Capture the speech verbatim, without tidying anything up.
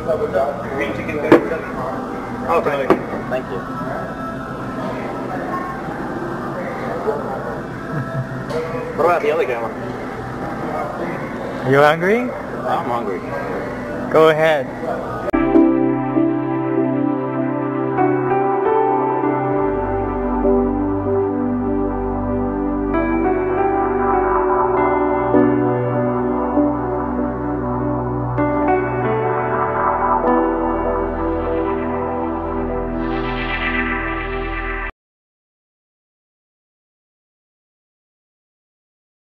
Green chicken curry. Okay. Thank you. What about the other camera? Are you hungry? I'm hungry. Go ahead.